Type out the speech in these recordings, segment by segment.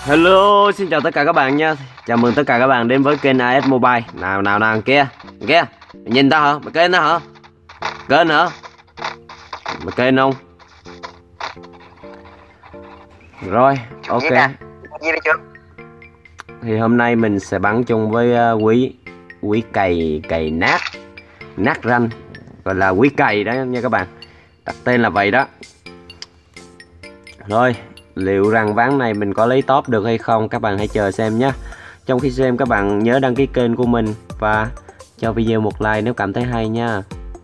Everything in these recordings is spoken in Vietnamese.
Hello, xin chào tất cả các bạn nha. Chào mừng tất cả các bạn đến với kênh AS Mobile. Nào kia, kia. Nhìn tao hả? Mày kênh đó hả? Kênh hả? Mày kênh không? Rồi, ok. Thì hôm nay mình sẽ bắn chung với quý cày nát ranh, gọi là quý cày đó nha các bạn. Đặt tên là vậy đó. Rồi, liệu rằng ván này mình có lấy top được hay không, các bạn hãy chờ xem nhé. Trong khi xem các bạn nhớ đăng ký kênh của mình và cho video một like nếu cảm thấy hay nha.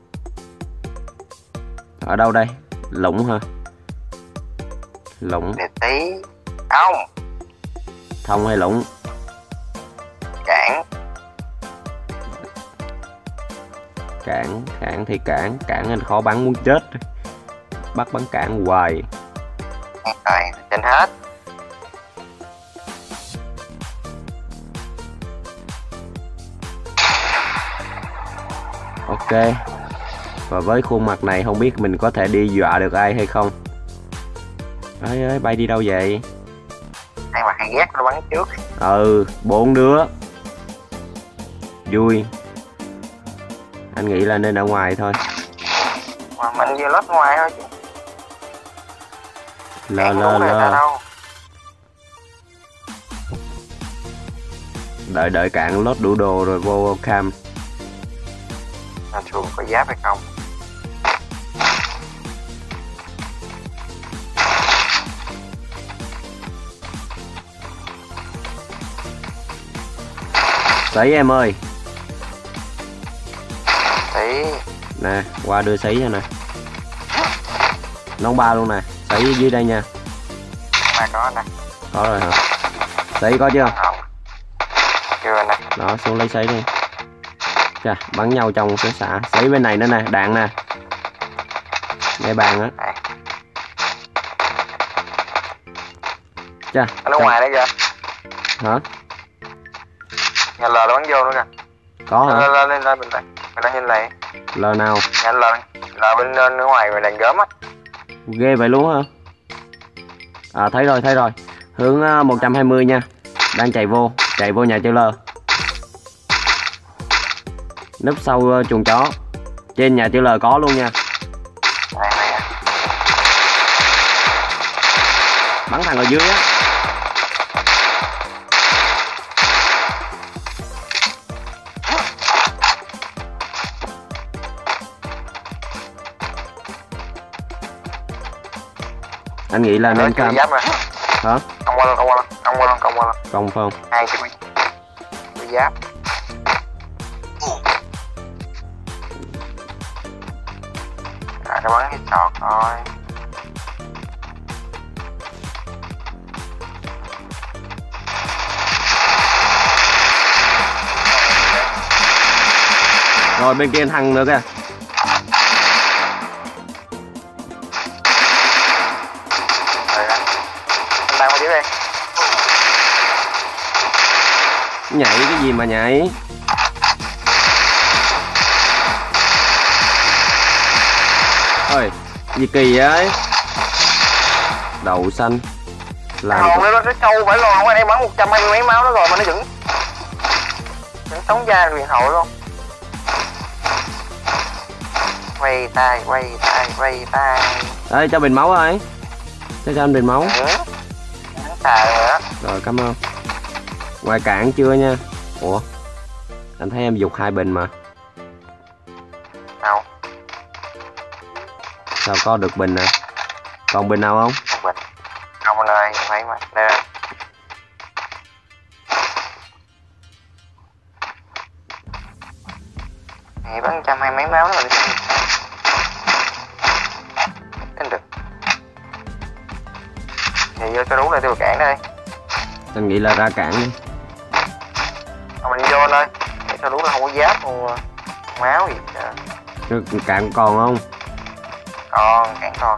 Ở đâu đây? Lũng hả? Lũng. Để tí. Không. Thông hay lũng? Cản. Cản thì cản anh khó bắn muốn chết. Bắt bắn cản hoài. Rồi, trên hết. Ok. Và với khuôn mặt này không biết mình có thể đi dọa được ai hay không. Ơi bay đi đâu vậy? Hai mặt hay ghét nó bắn trước. 4 đứa. Vui. Anh nghĩ là nên ở ngoài thôi. Mà mình vừa lót ngoài thôi chứ. Lơ. Đợi cạn lót đủ đồ rồi vô cam. Anh xuống có giáp hay không? Sấy em ơi. Sấy. Nè, qua đưa sấy cho nè. Nón 3 luôn nè. Sấy dưới đây nha. Mà có nè. Có rồi hả? Sấy có chưa? Không. Chưa nè. Đó, xuống lấy sấy đi. Chà, bắn nhau trong cái xạ. Sấy bên này nữa nè, đạn nè. Ngay bàn á. Chà. Ở ngoài đấy kìa. Hả? Nhà L nó bắn vô nữa kìa. Có hả? Lên mình đây. Mình đang nhìn lại. L nào? Nhà L bên ở ngoài rồi đàn gớm á. Ghê vậy luôn hả? À thấy rồi. Hướng 120 nha. Đang chạy vô nhà chữ L. Núp sau chuồng chó. Trên nhà chữ L có luôn nha. Đây. Bắn thằng ở dưới á. Anh nghĩ là nên cam. Hả? Công qua luôn. Công phải không? Hai cái giáp. Nó bắn cái sọt thôi. Rồi bên kia thằng nữa kìa. Đang qua dưới đây. Nhảy cái gì mà nhảy? Ôi, gì kỳ vậy? Đậu xanh. Làm nó trâu phải luôn, ở đây bắn 120 mấy máu nó rồi mà nó vẫn sống ra huyền hội luôn. Quay tay. Ê, cho bình máu ơi. Cho anh bình máu. Rồi cảm ơn. Ngoài cạn chưa nha. Ủa, anh thấy em dục 2 bình mà. Đâu? Sao có được bình nè? Còn bình nào không? Không bình. Không anh ơi, phải mà. Đây. Này bắn 120 mấy máu đó mà đi. Đến được. Thì vô cho đúng lại tiêu cản đây. Anh nghĩ là ra cạn đi. Mình vô anh ơi. Để cho đúng là không có giáp không máu gì. Cạn còn không? Còn, cản còn.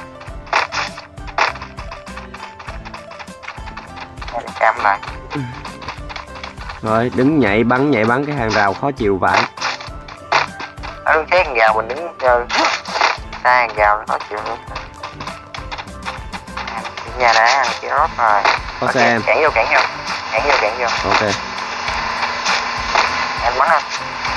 Cam lại. Rồi đứng nhảy bắn cái hàng rào khó chịu vậy. Ở cái hàng rào mình đứng xa hàng rào nó khó chịu nữa. Nhà đã ăn kia rót rồi. Có xe em. Cản vô. Ok. Em bắn anh.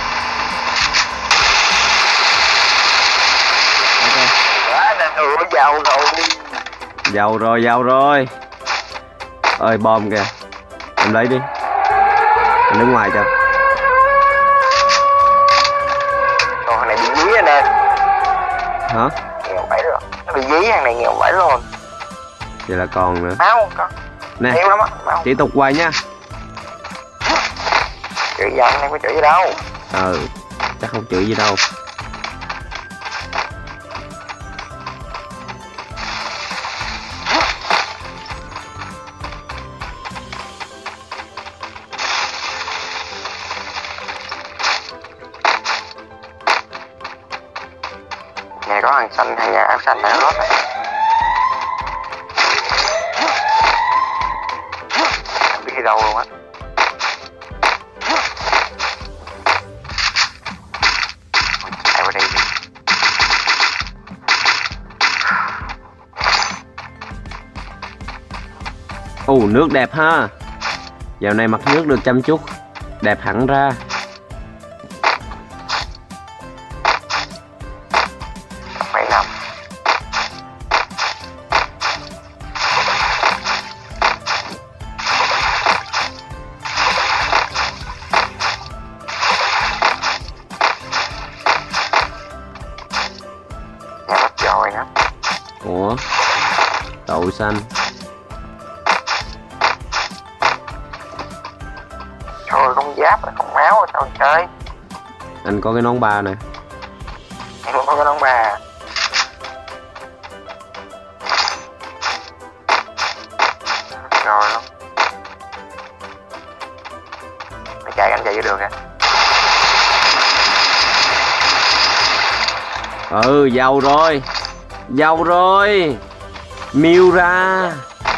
Ok. Quá nè, giàu rồi. Giàu rồi. Ơi bom kìa. Em lấy đi. Em đứng ngoài cho. Còn thằng này bị dí anh ơi. Hả? Nghèo bảy rồi. Nó bị dí, thằng này nghèo bảy luôn. Vậy là còn nữa. Máu có. Nè. Nhiều lắm á. Máu. Tiếp tục quay nha. Chửi giận em có chửi gì đâu. Chắc không chửi gì đâu. Nhà có hàng xanh, hàng nhà áo xanh này nó rót. Không biết đi đâu luôn á. Chạy qua đây đi. Nước đẹp ha. Dạo này mặt nước được chăm chút. Đẹp hẳn ra. Mấy năm. Nhà bắt giỏi nữa. Ủa? Đậu xanh. Trời, không giáp, không máu rồi sao chơi. Anh có cái nón ba nè. Em không có cái nón bà. Rồi lắm. Mày chạy anh chạy vô đường kìa. Giàu rồi. Miura.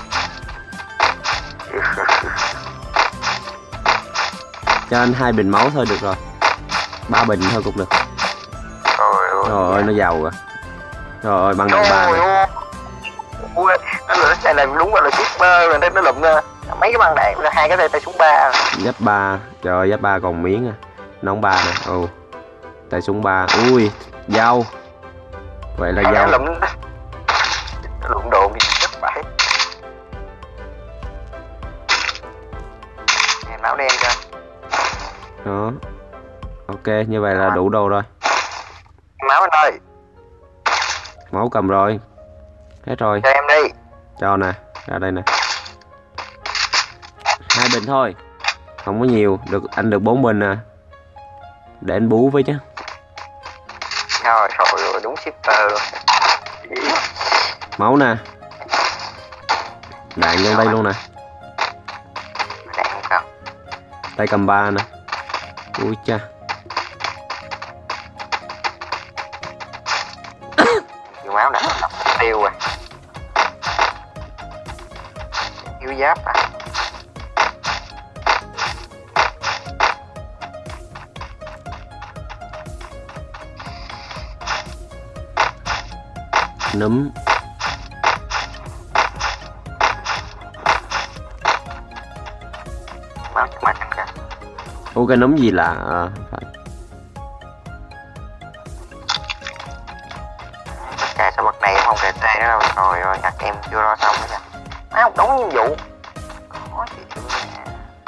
Cho anh 2 bình máu thôi được rồi. 3 bình thôi cũng được. Trời ơi nó giàu rồi. Trời ơi băng đạn ba này. Ui, nó xe này đúng là shipper rồi, nó lụm mấy cái băng đạn, 2 cái tay súng 3. Giáp 3. Trời ơi giáp 3 còn miếng à. Nón 3 nè. Tay súng 3. Ui, giàu. Vậy là giàu. Lụm đồ đi rất phải. Máu đen cho. Đó. Ok, như vậy là đủ đồ rồi. Máu anh ơi. Máu cầm rồi. Hết rồi. Cho em đi. Cho nè, ra đây nè. 2 bình thôi. Không có nhiều, anh được 4 bình à. Để anh bú với chứ. Rồi, đúng shipper luôn. Máu nè. Đạn trong đây luôn nè. Đạn không cần. Tay cầm 3 nè. Ui cha. Nhiều máu nè. Tiêu rồi. Thiếu giáp à. Núm. Máu mặt anh kìa. Cái núm gì lạ phải. Cài sao bậc này em không cài tê nữa đâu. Trời ơi, nhặt em chưa lo xong nữa nè. Máu đóng nhiệm vụ. Khó chịu nè.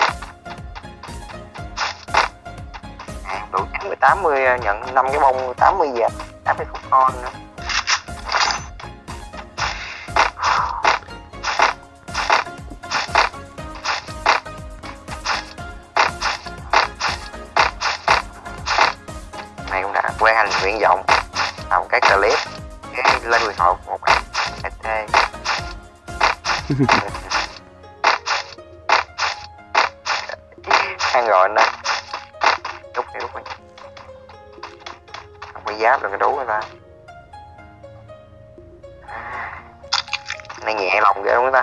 Đủ 90 80 nhận 5 cái bông 80 giờ. 80 phút con nữa. Này cũng đã quen hành nguyện vọng làm cái clip cái lên quyền hội một cái ăn rồi nè. Rút đi. Không có giáp được cái đú người ta. Này nhẹ lòng ghê luôn ta.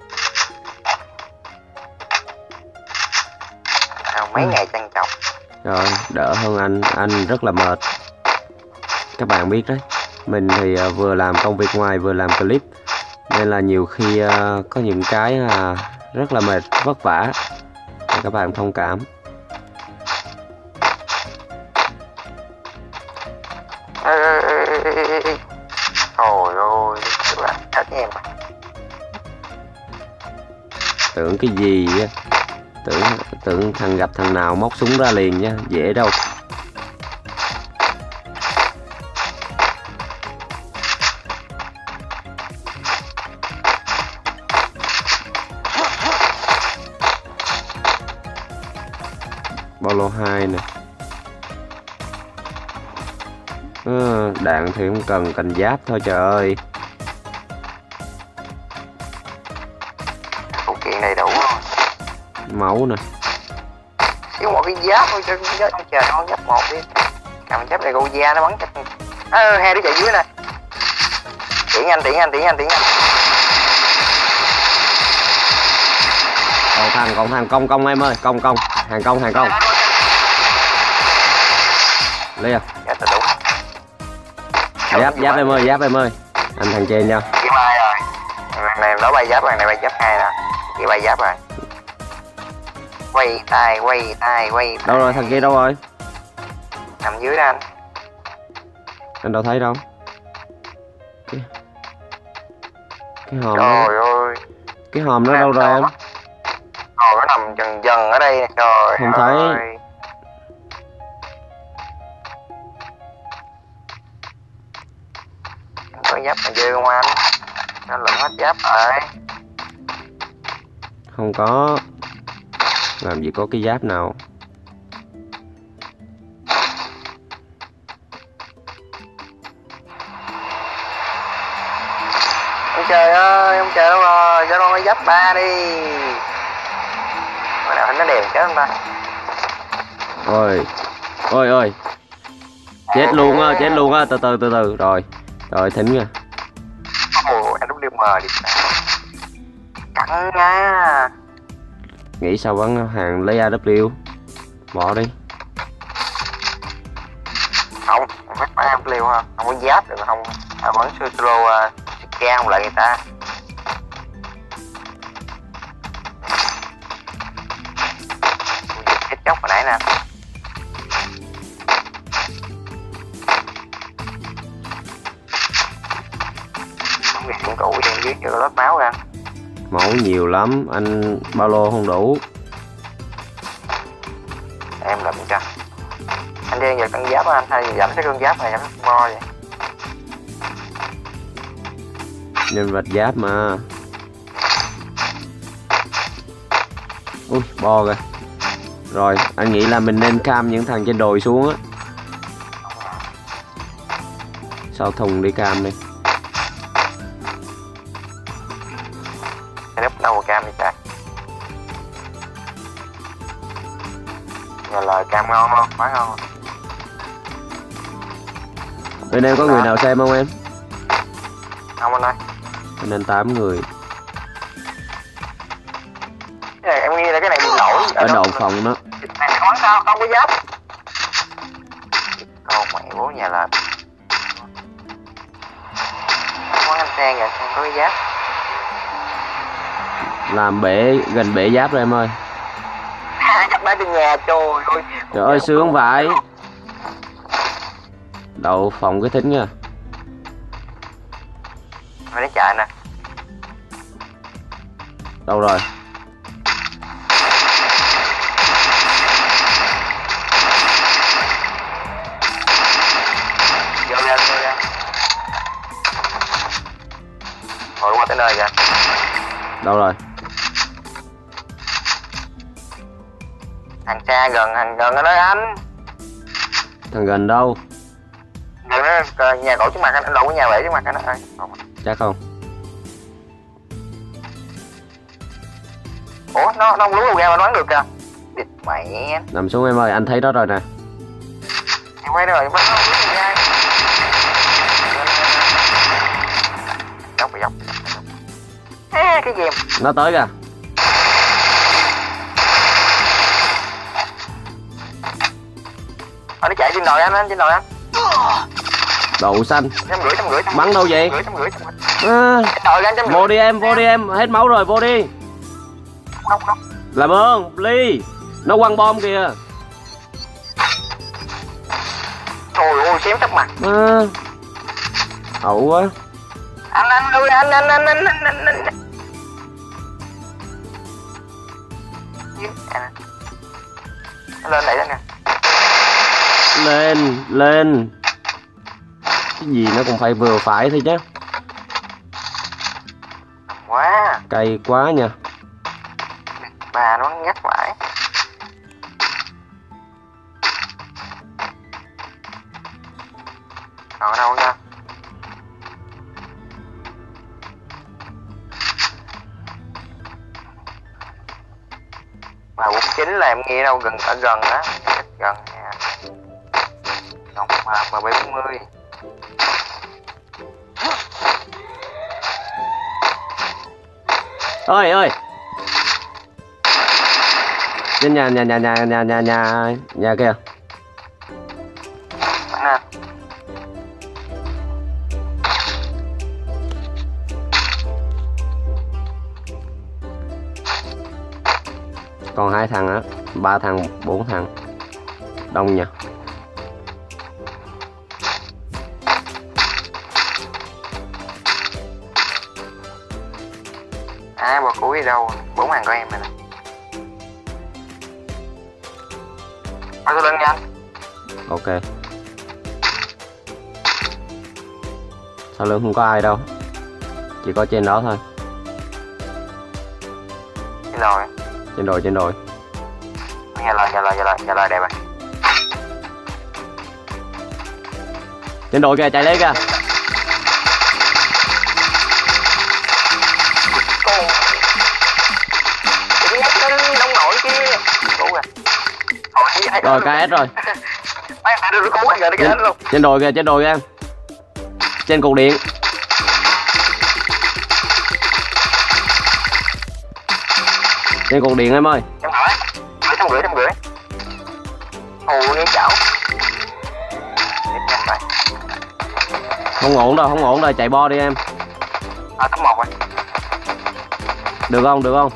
Mấy ngày trăn trọc. Rồi, đỡ hơn anh rất là mệt. Các bạn biết đấy. Mình thì vừa làm công việc ngoài vừa làm clip. nên là nhiều khi có những cái rất là mệt vất vả, các bạn thông cảm. Trời ơi, các bạn chết em. Tưởng cái gì á, tưởng thằng gặp thằng nào móc súng ra liền nha, dễ đâu. Bao lô 2 nè. Đạn thì không cần, cành giáp thôi trời ơi. Phụ kiện đầy đủ luôn. Máu nè. Xíu một cái giáp thôi cho ông trời con giáp một đi. Cầm giáp này gù da nó bắn chắc. Hai đứa chạy dưới nè. Tiễn anh. Còn thằng công em ơi, công hàng công Lê dạ tôi đúng. giáp em ơi, anh thằng trên nha. Chị mai rồi, này nó bay giáp rồi, này bay giáp 2 nè, chị bay giáp rồi. Quay tay. Đâu rồi, thằng kia đâu rồi? Nằm dưới đó anh. Anh đâu thấy đâu. Cái hòm trời đó. ơi, Cái hòm nó đâu rồi em? nó nằm dần ở đây nè, trời không thấy. ơi. Có giáp mà dư không anh? Nó lượm hết giáp rồi. Không có. Làm gì có cái giáp nào. Ông trời ơi, ông trời đâu rồi? Cho con giáp 3 đi. Cái nào nó đèn chết không ta? Ôi chết luôn á, từ từ rồi thính nha. Ồ, anh đúng DMR đi. Căng nha. Nghĩ sao bắn hàng lấy AW. Bỏ đi. Không phải bắn AW ha, không có giáp được không. Bắn solo ca không lại người ta. Chết chóc hồi nãy nè. Không biết dụng cụ em viết cho lót máu ra. Máu nhiều lắm, anh bao lô không đủ. Em làm cho. Anh đi giờ cân giáp anh hay giảm cái cân giáp này giảm mo vậy. Nhân vật giáp mà. Ui, bo kìa. Rồi, anh nghĩ là mình nên cam những thằng trên đồi xuống á. Sao thùng đi cam đi. Anh núp đâu cam đi ta. Rồi lời cam ngon không? Quá ngon. Bên em có người nào xem không em? Không anh ơi. Nên 8 người. Em nghĩ là cái này bị lỗi. Ở đậu phòng đó. Này món sao? Không có giáp. Con mẹ bố nhà lợn. Món anh sen kìa, không có cái giáp. Làm gần bể giáp rồi em ơi. Giáp đá trên nhà, trời ơi. Trời ơi sướng vậy. Đậu phòng cái thính nha. Mày đến chạy nè. Đâu rồi? Vô ra. Rồi qua tới nơi kìa. Đâu rồi? Thằng xa thằng gần ở đó anh. Thằng gần đâu? Gần nó nhà cổ trước mặt anh đâu có nhà bể trước mặt anh đó. Chắc không? Ủa nó không lú đâu ra mà đoán được kìa. Địt mẹ. Nằm xuống em ơi, anh thấy đó rồi nè. Em quay rồi, bắt nó lú đâu ra. Dốc. Cái gì em? Nó tới kìa. Nó chạy trên đồi anh, trên đồi anh. Đậu xanh. 150. Bắn đâu vậy? 150. Đội gắn chấm Vô đi em, hết máu rồi, vô đi. không. Làm ơn, Ly. Nó quăng bom kìa. Trời ơi, xém tóc mặt. Ẩu quá. Anh ơi, anh. Lên đây đó nè. Lên. Cái gì nó cũng phải vừa phải thôi chứ. Quá. Cay quá nha. Bà nó nhắc lại. Còn đâu nha. Mà 49 là em nghe đâu gần ở gần á, gần nha. Còn mà M740. Ơi. Trên nhà kìa. Nè. Còn 2 thằng á, 3 thằng, 4 thằng. Đông nha. Bò cuối đi đâu? 4 hàng của em này nè. Tôi lên nha anh. Ok. Sau lưng không có ai đâu. Chỉ có trên đó thôi. Rồi. Trên đồi. Nhà lời đẹp rồi. Trên đồi kìa, chạy lên kìa. Đông nổi kia. Cứu rồi. Rồi KS rồi. Trên đồi kìa em. Trên cột điện. Trên cột điện em ơi. Trăm rưỡi. Ồ nghe chảo. Không ổn đâu, chạy bo đi em. Top 1 rồi. Được không?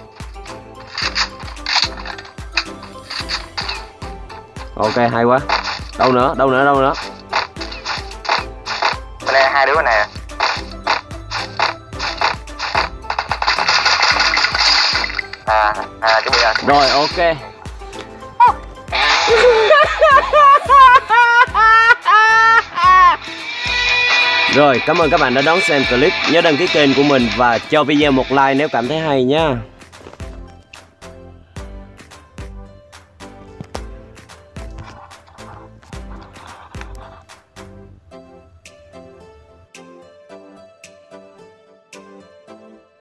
Ok, hay quá. Đâu nữa? Bên đây 2 đứa này. Chuẩn bị rồi. Rồi, ok. Rồi, cảm ơn các bạn đã đón xem clip. Nhớ đăng ký kênh của mình và cho video một like nếu cảm thấy hay nha.